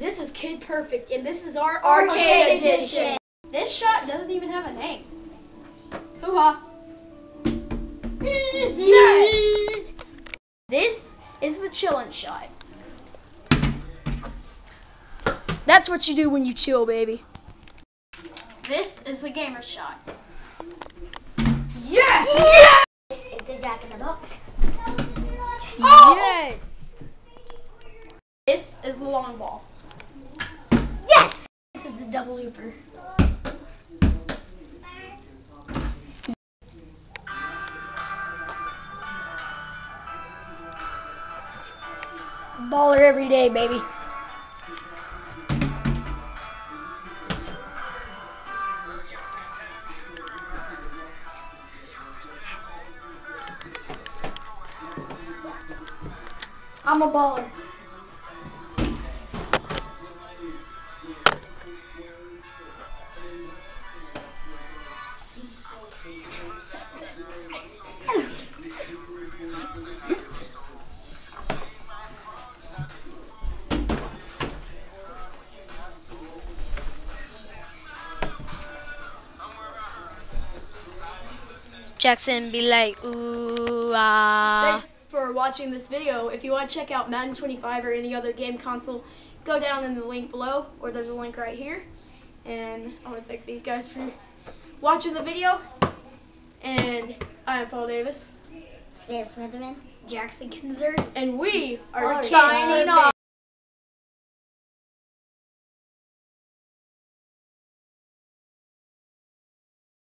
This is Kid Perfect, and this is our Arcade Edition. This shot doesn't even have a name. Hoo-ha. This is the chillin' shot. That's what you do when you chill, baby. This is the gamer shot. Yes! Yes! It's a Jack in the Box. Oh! Yes! This is the long ball. Yes! This is the double looper. Baller every day, baby. I'm a baller. Jackson be like, ooh, ah. Thanks for watching this video. If you want to check out Madden 25 or any other game console, go down in the link below, or there's a link right here. And I want to thank these guys for watching the video. And I am Paul Davis. Sam Smitherman. Jackson Kinzer. And we are signing off.